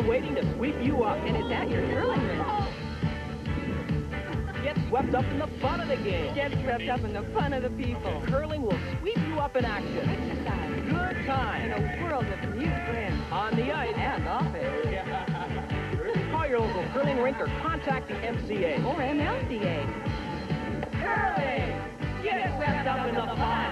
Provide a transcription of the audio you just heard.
someone waiting to sweep you up. And it's at your curling rink. Get swept up in the fun of the game. Get swept up in the fun of the people. Curling will sweep you up in action. Exercise. Good time. And a world of new friends. On the ice. And off it. Call your local curling rink or contact the MCA. Or MLCA. Curling! Get swept up in the fun!